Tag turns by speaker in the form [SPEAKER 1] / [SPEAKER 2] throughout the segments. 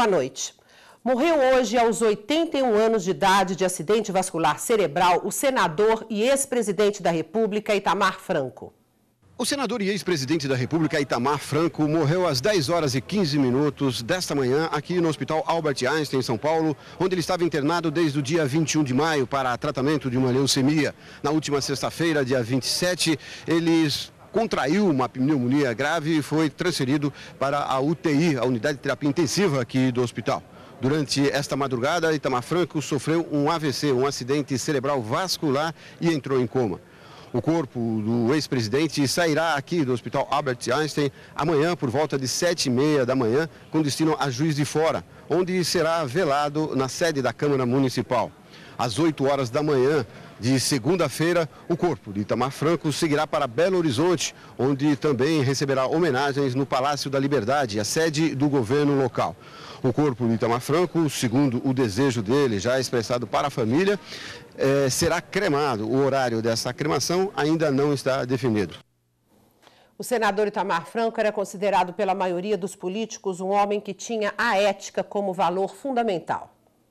[SPEAKER 1] boa noite. Morreu hoje, aos 81 anos de idade, de acidente vascular cerebral, o senador e ex-presidente da República, Itamar Franco.
[SPEAKER 2] O senador e ex-presidente da República, Itamar Franco, morreu às 10 horas e 15 minutos desta manhã aqui no Hospital Albert Einstein, em São Paulo, onde ele estava internado desde o dia 21 de maio para tratamento de uma leucemia. Na última sexta-feira, dia 27, ele contraiu uma pneumonia grave e foi transferido para a UTI, a Unidade de Terapia Intensiva aqui do hospital. Durante esta madrugada, Itamar Franco sofreu um AVC, um acidente cerebral vascular, e entrou em coma. O corpo do ex-presidente sairá aqui do Hospital Albert Einstein amanhã por volta de 7h30 da manhã, com destino a Juiz de Fora, onde será velado na sede da Câmara Municipal. Às 8 horas da manhã de segunda-feira, o corpo de Itamar Franco seguirá para Belo Horizonte, onde também receberá homenagens no Palácio da Liberdade, a sede do governo local. O corpo de Itamar Franco, segundo o desejo dele, já expressado para a família, será cremado. O horário dessa cremação ainda não está definido.
[SPEAKER 1] O senador Itamar Franco era considerado pela maioria dos políticos um homem que tinha a ética como valor fundamental.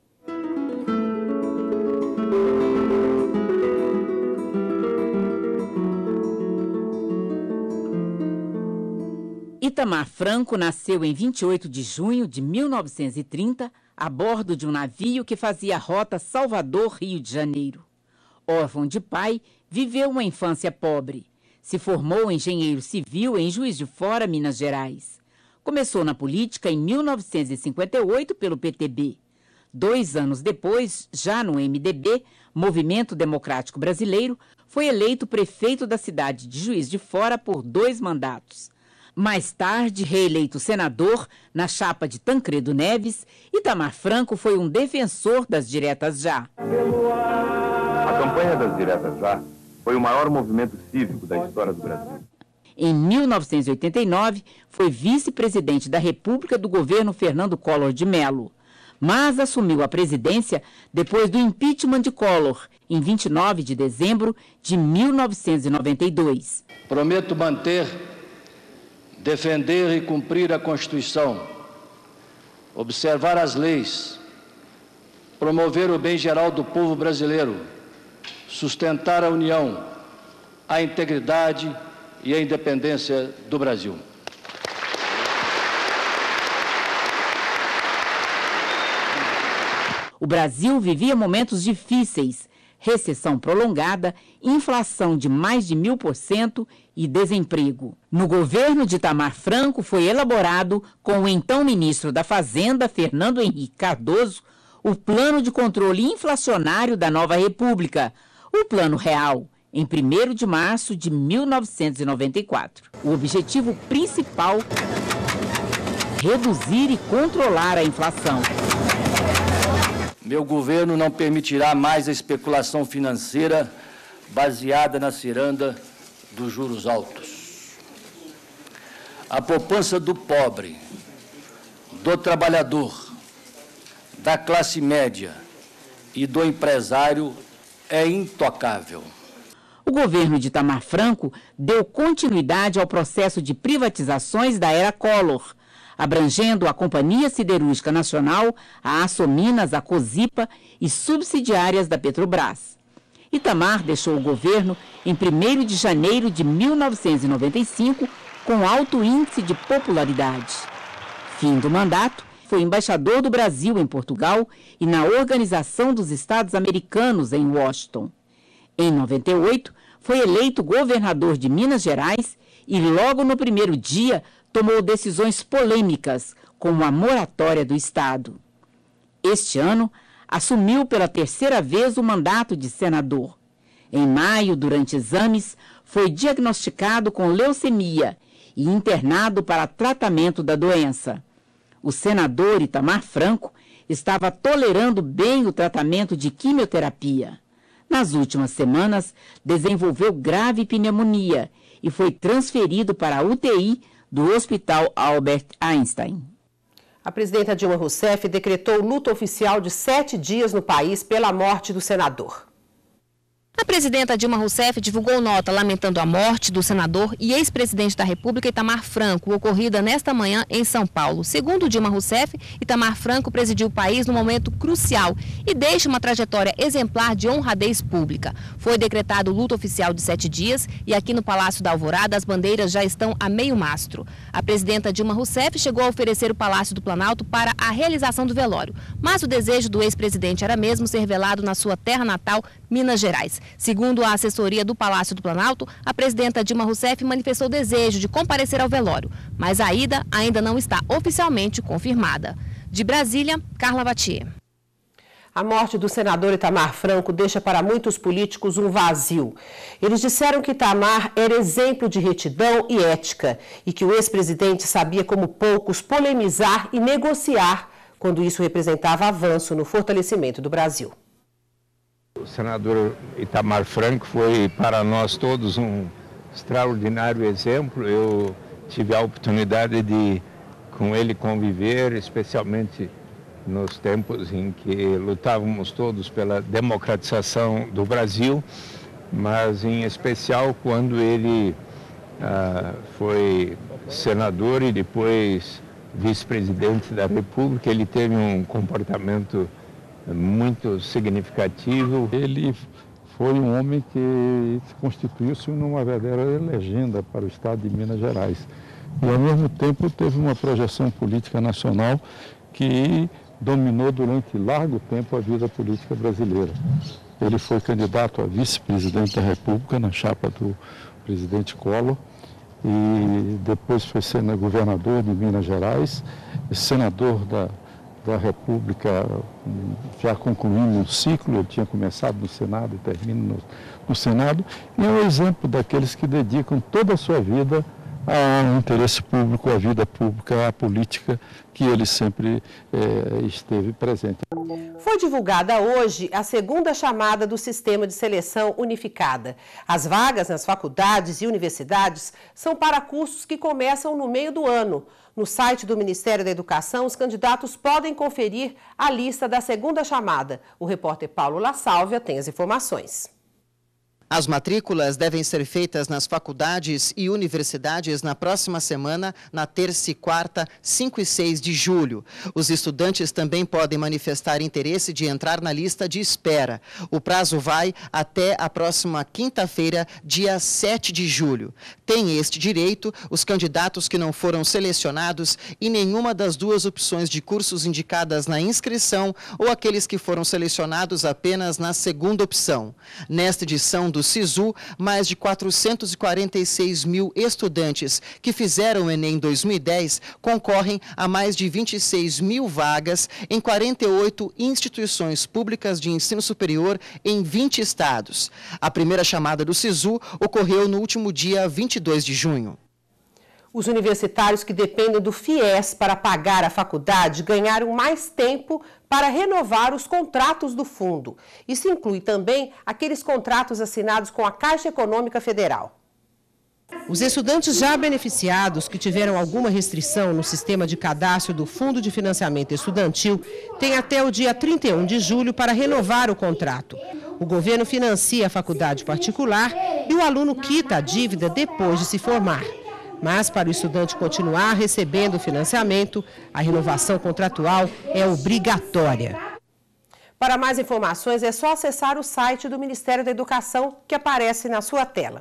[SPEAKER 3] Itamar Franco nasceu em 28 de junho de 1930, a bordo de um navio que fazia a rota Salvador-Rio de Janeiro. Órfão de pai, viveu uma infância pobre. Se formou engenheiro civil em Juiz de Fora, Minas Gerais. Começou na política em 1958 pelo PTB. 2 anos depois, já no MDB, Movimento Democrático Brasileiro, foi eleito prefeito da cidade de Juiz de Fora por 2 mandatos. Mais tarde, reeleito senador na chapa de Tancredo Neves, Itamar Franco foi um defensor das diretas já.
[SPEAKER 4] A campanha das diretas já foi o maior movimento cívico da história do Brasil.
[SPEAKER 3] Em 1989, foi vice-presidente da República do governo Fernando Collor de Mello, mas assumiu a presidência depois do impeachment de Collor, em 29 de dezembro de 1992.
[SPEAKER 5] Prometo manter, defender e cumprir a Constituição, observar as leis, promover o bem geral do povo brasileiro, sustentar a união, a integridade e a independência do Brasil.
[SPEAKER 3] O Brasil vivia momentos difíceis, recessão prolongada, inflação de mais de 1000% e desemprego. No governo de Itamar Franco foi elaborado, com o então ministro da Fazenda, Fernando Henrique Cardoso, o Plano de Controle Inflacionário da Nova República, o Plano Real, em 1º de março de 1994. O objetivo principal, reduzir e controlar a inflação.
[SPEAKER 5] Meu governo não permitirá mais a especulação financeira baseada na ciranda dos juros altos. A poupança do pobre, do trabalhador, da classe média e do empresário é intocável.
[SPEAKER 3] O governo de Itamar Franco deu continuidade ao processo de privatizações da era Collor, abrangendo a Companhia Siderúrgica Nacional, a Açominas, a Cosipa e subsidiárias da Petrobras. Itamar deixou o governo em 1º de janeiro de 1995, com alto índice de popularidade. Fim do mandato, foi embaixador do Brasil em Portugal e na Organização dos Estados Americanos em Washington. Em 98, foi eleito governador de Minas Gerais e logo no primeiro dia tomou decisões polêmicas, como a moratória do Estado. Este ano, assumiu pela 3ª vez o mandato de senador. Em maio, durante exames, foi diagnosticado com leucemia e internado para tratamento da doença. O senador Itamar Franco estava tolerando bem o tratamento de quimioterapia. Nas últimas semanas, desenvolveu grave pneumonia e foi transferido para a UTI do Hospital Albert Einstein.
[SPEAKER 1] A presidenta Dilma Rousseff decretou luto oficial de 7 dias no país pela morte do senador.
[SPEAKER 6] A presidenta Dilma Rousseff divulgou nota lamentando a morte do senador e ex-presidente da República, Itamar Franco, ocorrida nesta manhã em São Paulo. Segundo Dilma Rousseff, Itamar Franco presidiu o país num momento crucial e deixa uma trajetória exemplar de honradez pública. Foi decretado luto oficial de 7 dias e aqui no Palácio da Alvorada as bandeiras já estão a meio mastro. A presidenta Dilma Rousseff chegou a oferecer o Palácio do Planalto para a realização do velório, mas o desejo do ex-presidente era mesmo ser velado na sua terra natal, Minas Gerais. Segundo a assessoria do Palácio do Planalto, a presidenta Dilma Rousseff manifestou desejo de comparecer ao velório, mas a ida ainda não está oficialmente confirmada. De Brasília, Carla Vatier.
[SPEAKER 1] A morte do senador Itamar Franco deixa para muitos políticos um vazio. Eles disseram que Itamar era exemplo de retidão e ética e que o ex-presidente sabia como poucos polemizar e negociar quando isso representava avanço no fortalecimento do Brasil.
[SPEAKER 7] O senador Itamar Franco foi para nós todos um extraordinário exemplo. Eu tive a oportunidade de com ele conviver, especialmente nos tempos em que lutávamos todos pela democratização do Brasil, mas em especial quando ele foi senador e depois vice-presidente da República. Ele teve um comportamento muito significativo.
[SPEAKER 8] Ele foi um homem que constituiu-se numa verdadeira legenda para o estado de Minas Gerais. E, ao mesmo tempo, teve uma projeção política nacional que dominou durante largo tempo a vida política brasileira. Ele foi candidato a vice-presidente da República na chapa do presidente Collor e depois foi governador de Minas Gerais, senador da República, já concluindo um ciclo. Ele tinha começado no Senado e termina no Senado, e é um exemplo daqueles que dedicam toda a sua vida ao interesse público, à vida pública, à política, que ele sempre esteve presente.
[SPEAKER 1] Foi divulgada hoje a segunda chamada do Sistema de Seleção Unificada. As vagas nas faculdades e universidades são para cursos que começam no meio do ano. No site do Ministério da Educação, os candidatos podem conferir a lista da segunda chamada. O repórter Paulo La Sálvia tem as informações.
[SPEAKER 9] As matrículas devem ser feitas nas faculdades e universidades na próxima semana, na terça e quarta, 5 e 6 de julho. Os estudantes também podem manifestar interesse de entrar na lista de espera. O prazo vai até a próxima quinta-feira, dia 7 de julho. Tem este direito os candidatos que não foram selecionados em nenhuma das duas opções de cursos indicadas na inscrição ou aqueles que foram selecionados apenas na segunda opção. Nesta edição do SISU, mais de 446 mil estudantes que fizeram o Enem 2010 concorrem a mais de 26 mil vagas em 48 instituições públicas de ensino superior em 20 estados. A primeira chamada do SISU ocorreu no último dia 22 de junho.
[SPEAKER 1] Os universitários que dependem do FIES para pagar a faculdade ganharam mais tempo para renovar os contratos do fundo. Isso inclui também aqueles contratos assinados com a Caixa Econômica Federal. Os estudantes já beneficiados que tiveram alguma restrição no sistema de cadastro do Fundo de Financiamento Estudantil têm até o dia 31 de julho para renovar o contrato. O governo financia a faculdade particular e o aluno quita a dívida depois de se formar. Mas, para o estudante continuar recebendo o financiamento, a renovação contratual é obrigatória. Para mais informações, é só acessar o site do Ministério da Educação, que aparece na sua tela.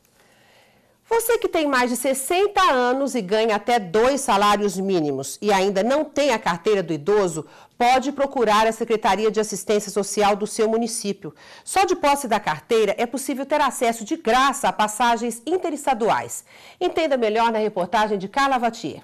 [SPEAKER 1] Você que tem mais de 60 anos e ganha até 2 salários mínimos e ainda não tem a carteira do idoso, pode procurar a Secretaria de Assistência Social do seu município. Só de posse da carteira é possível ter acesso de graça a passagens interestaduais. Entenda melhor na reportagem de Carla Vatier.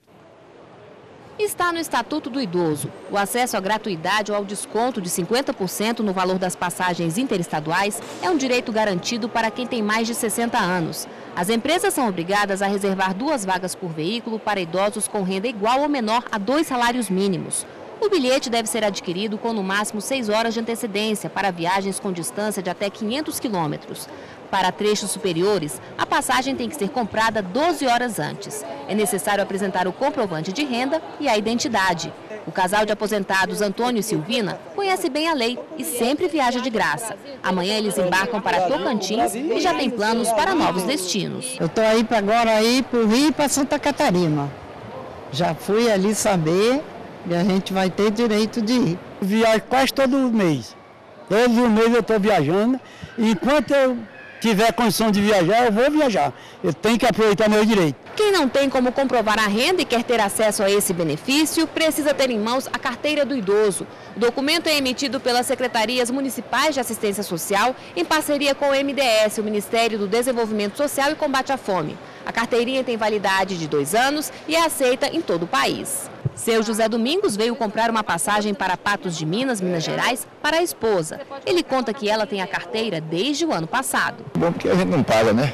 [SPEAKER 6] Está no Estatuto do Idoso. O acesso à gratuidade ou ao desconto de 50% no valor das passagens interestaduais é um direito garantido para quem tem mais de 60 anos. As empresas são obrigadas a reservar 2 vagas por veículo para idosos com renda igual ou menor a 2 salários mínimos. O bilhete deve ser adquirido com no máximo 6 horas de antecedência para viagens com distância de até 500 quilômetros. Para trechos superiores, a passagem tem que ser comprada 12 horas antes. É necessário apresentar o comprovante de renda e a identidade. O casal de aposentados Antônio e Silvina conhece bem a lei e sempre viaja de graça. Amanhã eles embarcam para Tocantins e já tem planos para novos destinos.
[SPEAKER 10] Eu estou aí para agora ir para o Rio e para Santa Catarina. Já fui ali saber e a gente vai ter direito de ir.
[SPEAKER 11] Viajo quase todo mês. Todo mês eu estou viajando e enquanto eu tiver condição de viajar, eu vou viajar. Eu tenho que aproveitar meu direito.
[SPEAKER 6] Quem não tem como comprovar a renda e quer ter acesso a esse benefício, precisa ter em mãos a carteira do idoso. O documento é emitido pelas Secretarias Municipais de Assistência Social em parceria com o MDS, o Ministério do Desenvolvimento Social e Combate à Fome. A carteirinha tem validade de 2 anos e é aceita em todo o país. Seu José Domingos veio comprar uma passagem para Patos de Minas, Minas Gerais, para a esposa. Ele conta que ela tem a carteira desde o ano passado.
[SPEAKER 12] Bom, porque a gente não paga, né?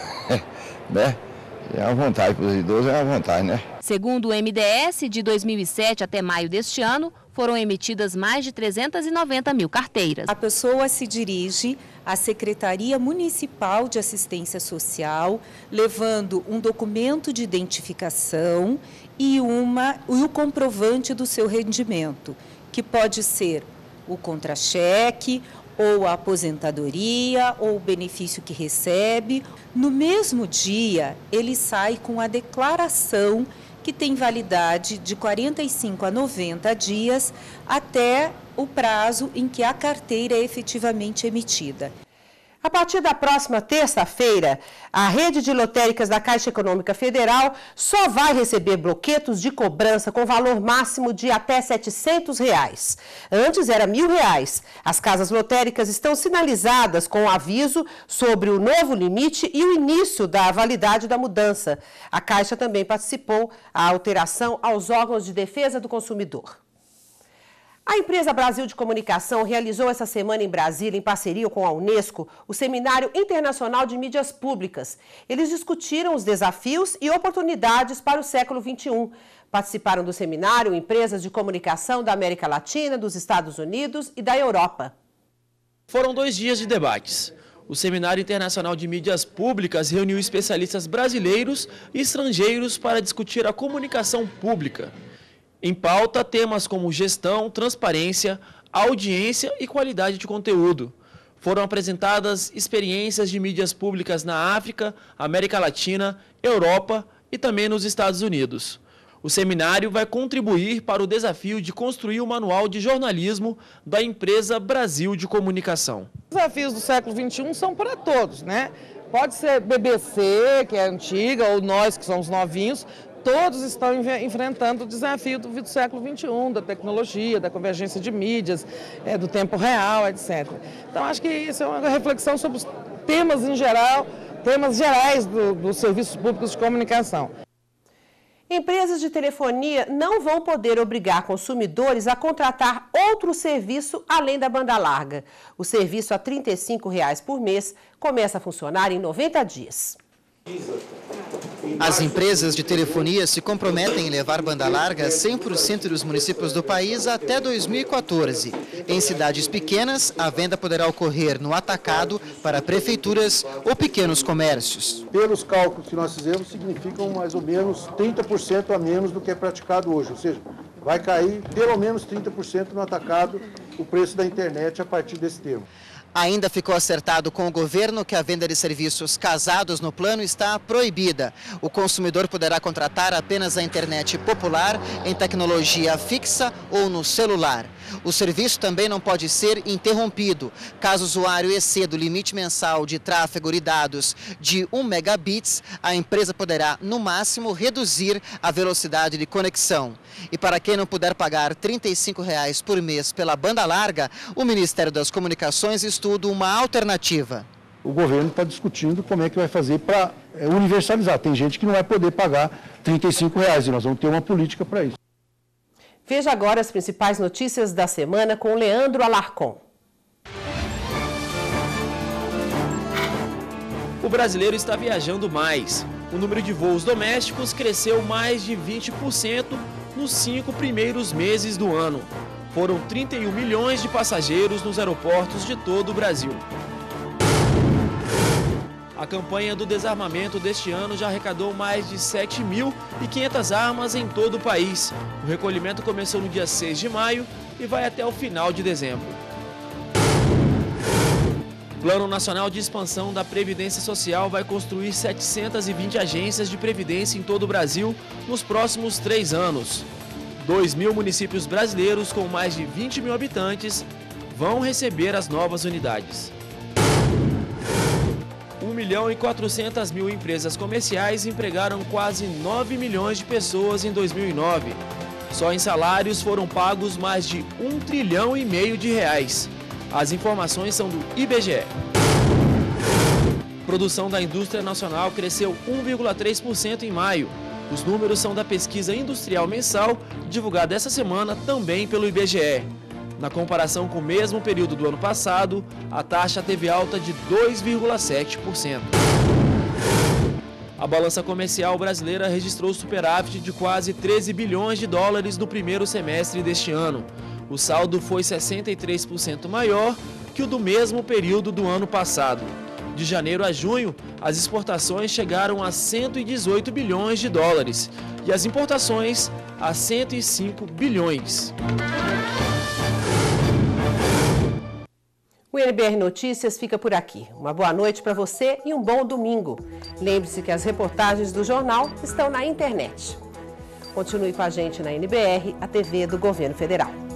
[SPEAKER 12] É uma vontade para os idosos, é uma vontade, né?
[SPEAKER 6] Segundo o MDS, de 2007 até maio deste ano, foram emitidas mais de 390 mil carteiras.
[SPEAKER 13] A pessoa se dirige à Secretaria Municipal de Assistência Social, levando um documento de identificação e o comprovante do seu rendimento, que pode ser o contra-cheque, ou a aposentadoria, ou o benefício que recebe. No mesmo dia, ele sai com a declaração que tem validade de 45 a 90 dias até o prazo em que a carteira é efetivamente emitida.
[SPEAKER 1] A partir da próxima terça-feira, a rede de lotéricas da Caixa Econômica Federal só vai receber bloquetos de cobrança com valor máximo de até R$ 700. Antes era R$ 1.000. As casas lotéricas estão sinalizadas com aviso sobre o novo limite e o início da validade da mudança. A Caixa também participou da alteração aos órgãos de defesa do consumidor. A empresa Brasil de Comunicação realizou essa semana em Brasília, em parceria com a Unesco, o Seminário Internacional de Mídias Públicas. Eles discutiram os desafios e oportunidades para o século XXI. Participaram do seminário empresas de comunicação da América Latina, dos Estados Unidos e da Europa.
[SPEAKER 14] Foram 2 dias de debates. O Seminário Internacional de Mídias Públicas reuniu especialistas brasileiros e estrangeiros para discutir a comunicação pública. Em pauta, temas como gestão, transparência, audiência e qualidade de conteúdo. Foram apresentadas experiências de mídias públicas na África, América Latina, Europa e também nos Estados Unidos. O seminário vai contribuir para o desafio de construir o manual de jornalismo da empresa Brasil de Comunicação.
[SPEAKER 15] Os desafios do século XXI são para todos, né? Pode ser BBC, que é antiga, ou nós, que somos novinhos. Todos estão enfrentando o desafio do século XXI, da tecnologia, da convergência de mídias, do tempo real, etc. Então, acho que isso é uma reflexão sobre os temas em geral, temas gerais dos serviços públicos de comunicação.
[SPEAKER 1] Empresas de telefonia não vão poder obrigar consumidores a contratar outro serviço além da banda larga. O serviço a R$ 35 por mês começa a funcionar em 90 dias.
[SPEAKER 9] As empresas de telefonia se comprometem em levar banda larga a 100% dos municípios do país até 2014. Em cidades pequenas, a venda poderá ocorrer no atacado para prefeituras ou pequenos comércios.
[SPEAKER 16] Pelos cálculos que nós fizemos, significam mais ou menos 30% a menos do que é praticado hoje. Ou seja, vai cair pelo menos 30% no atacado o preço da internet a partir desse termo.
[SPEAKER 9] Ainda ficou acertado com o governo que a venda de serviços casados no plano está proibida. O consumidor poderá contratar apenas a internet popular em tecnologia fixa ou no celular. O serviço também não pode ser interrompido. Caso o usuário exceda o limite mensal de tráfego de dados de 1 megabits, a empresa poderá, no máximo, reduzir a velocidade de conexão. E para quem não puder pagar R$ 35 por mês pela banda larga, o Ministério das Comunicações estuda uma alternativa.
[SPEAKER 16] O governo está discutindo como é que vai fazer para universalizar. Tem gente que não vai poder pagar R$ 35 e nós vamos ter uma política para isso.
[SPEAKER 1] Veja agora as principais notícias da semana com Leandro Alarcon.
[SPEAKER 14] O brasileiro está viajando mais. O número de voos domésticos cresceu mais de 20% nos 5 primeiros meses do ano. Foram 31 milhões de passageiros nos aeroportos de todo o Brasil. A campanha do desarmamento deste ano já arrecadou mais de 7.500 armas em todo o país. O recolhimento começou no dia 6 de maio e vai até o final de dezembro. O Plano Nacional de Expansão da Previdência Social vai construir 720 agências de previdência em todo o Brasil nos próximos 3 anos. 2.000 municípios brasileiros com mais de 20 mil habitantes vão receber as novas unidades. 1.400.000 empresas comerciais empregaram quase 9 milhões de pessoas em 2009. Só em salários foram pagos mais de R$1,5 trilhão de reais. As informações são do IBGE. A produção da indústria nacional cresceu 1,3% em maio. Os números são da pesquisa industrial mensal, divulgada essa semana também pelo IBGE. Na comparação com o mesmo período do ano passado, a taxa teve alta de 2,7%. A balança comercial brasileira registrou superávit de quase 13 bilhões de dólares no primeiro semestre deste ano. O saldo foi 63% maior que o do mesmo período do ano passado. De janeiro a junho, as exportações chegaram a 118 bilhões de dólares e as importações a 105 bilhões.
[SPEAKER 1] O NBR Notícias fica por aqui. Uma boa noite para você e um bom domingo. Lembre-se que as reportagens do jornal estão na internet. Continue com a gente na NBR, a TV do Governo Federal.